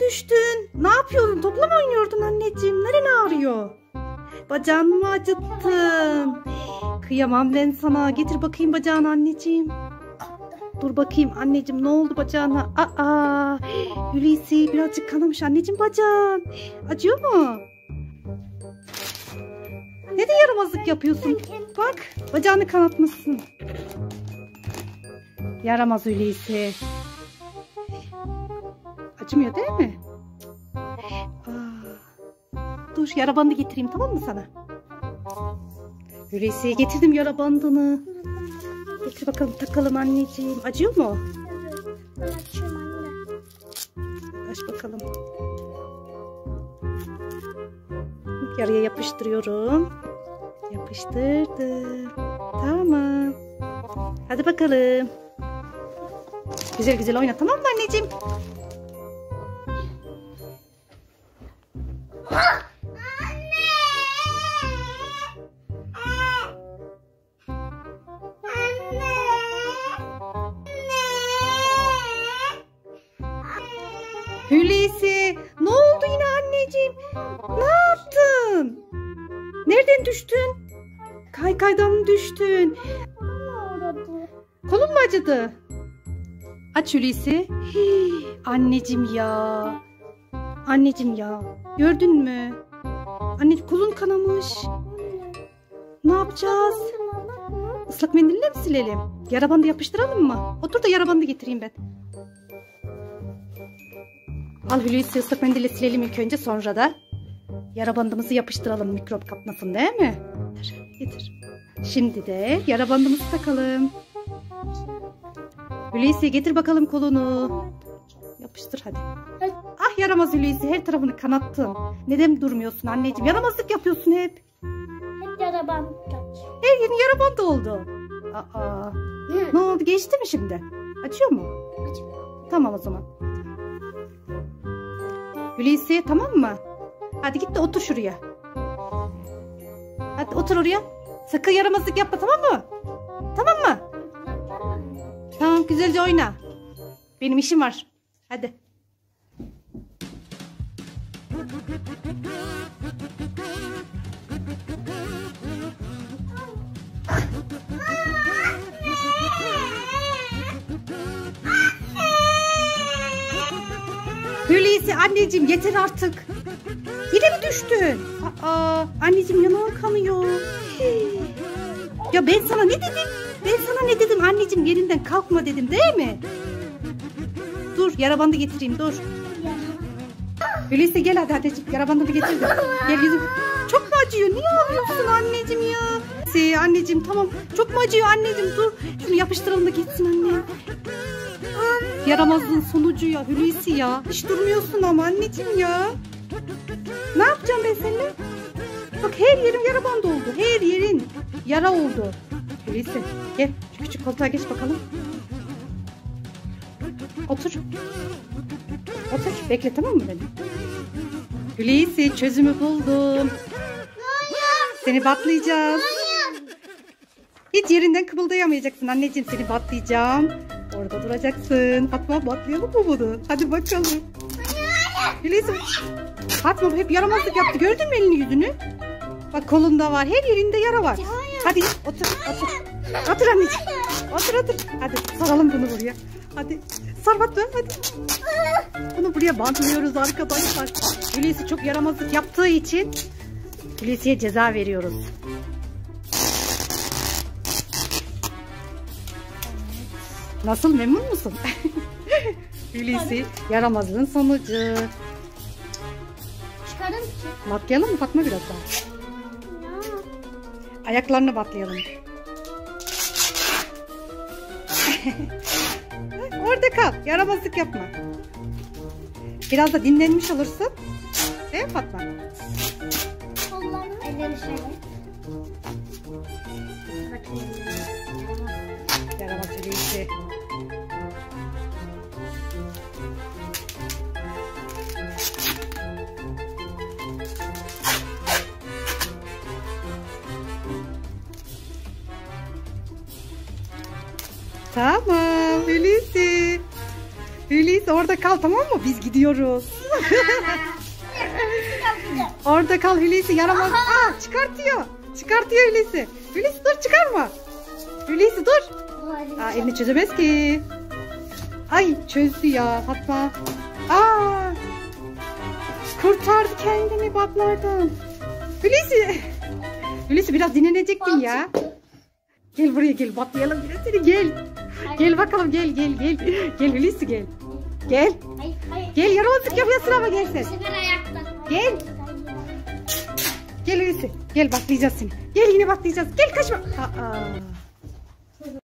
düştün? Ne yapıyordun? Topla mı oynuyordun anneciğim? Nereni ağrıyor? Bacağını mı acıttın? Kıyamam ben sana. Getir bakayım bacağını anneciğim. Dur bakayım anneciğim, ne oldu bacağına? Hulusi birazcık kanamış anneciğim bacağın. Acıyor mu? Ne de yaramazlık yapıyorsun? Bak bacağını kanatmışsın. Yaramaz Hulusi. Acımıyor değil mi? Dur yara bandı getireyim, tamam mı sana? Hulusi'ye getirdim yara bandını. Getir bakalım takalım anneciğim. Acıyor mu? Aç bakalım. Yaraya yapıştırıyorum. Yapıştırdım. Tamam. Hadi bakalım. Güzel güzel oyna, tamam mı anneciğim? Hulusi, ne oldu yine anneciğim? Ne yaptın? Nereden düştün? Kaykaydan mı düştün? Kolun mu acıdı? Aç Hulusi. Anneciğim ya. Anneciğim ya. Gördün mü? Anne kolun kanamış. Ne yapacağız? Islak mendille mi silelim? Yara bandı yapıştıralım mı? Otur da yara bandı getireyim ben. Al Hulusi, ıslak mendille silelim ilk önce, sonra da yara bandımızı yapıştıralım mikrop kapmasın değil mi? Getir. Şimdi de yara bandımızı takalım. Hulusi getir bakalım kolunu. Yapıştır hadi. Ah yaramaz Hulusi, her tarafını kanattın. Neden durmuyorsun anneciğim? Yaramazlık yapıyorsun hep. Hep yara bandı. Her yerin yara bandı oldu. Ne oldu, geçti mi şimdi? Acıyor mu? Acıyor. Tamam o zaman. Hulusi tamam mı? Hadi git de otur şuraya. Hadi otur oraya. Sakın yaramazlık yapma, tamam mı? Tamam mı? Tamam, güzelce oyna. Benim işim var. Hadi. Hulusi anneciğim yeter artık. Yine mi düştün? Anneciğim yanağın kanıyor. Ya ben sana ne dedim? Ben sana ne dedim anneciğim, yerinden kalkma dedim değil mi? Dur yara bandı getireyim, dur. Hulusi gel hadi anneciğim, yara bandını getir de. Gel yüzüm. Çok mu acıyor? Niye ağlıyorsun anneciğim ya? Anneciğim tamam. Çok mu acıyor anneciğim? Dur. Şunu yapıştıralım da geçsin anne. Yaramazlığın sonucu ya Hulusi ya. Hiç durmuyorsun ama anneciğim ya. Ne yapacağım ben seninle? Bak her yerim yara bandı oldu. Her yerin yara oldu. Hulusi gel şu küçük koltuğa geç bakalım. Otur. Otur bekle, tamam mı beni? Hulusi çözümü buldum. Seni batlayacağız. Hiç yerinden kımıldayamayacaksın anneciğim, seni batlayacağım. Orada duracaksın. Fatma batlayalım mı bunu? Hadi bakalım. Hulusi. Fatma hep yaramazlık yaptı. Gördün mü elini yüzünü? Bak kolunda var. Her yerinde yara var. Hadi otur. Otur anneciğim. Otur. Hadi saralım bunu buraya. Hadi sar Fatma hadi. Bunu buraya bantlıyoruz arkadaşlar. Hulusi çok yaramazlık yaptığı için Hulusi'ye ceza veriyoruz. Nasıl, memnun musun? Hulusi yaramazlığın sonucu. Çıkarım ki. Batlayalım mı Fatma biraz daha? Ayaklarını batlayalım. Orada kal. Yaramazlık yapma. Biraz da dinlenmiş olursun. Değil mi Fatma? Kollarını ellerini şöyle. Yaramaz Hulusi. Tamam Hulusi. Hulusi orada kal, tamam mı? Biz gidiyoruz. Orada kal Hulusi, yaramaz. Aa, çıkartıyor. Çıkartıyor Hulusi. Hulusi dur, çıkarma. Hulusi dur. Aa, elini çözemez ki. Ay, çözdü ya Fatma. Aa, kurtardı kendini batlardan. Hulusi. Hulusi biraz dinlenecektin ya. Gel buraya, gel batlayalım biraz seni, gel. Gel bakalım, gel. Gel Hulusi, gel. Gel. Gel, yaramazlık yapıyorsun ama gel sen. Gel. Gel Hulusi. Gel, batlayacağız seni. Gel, yine batlayacağız. Gel, kaçma. Aa.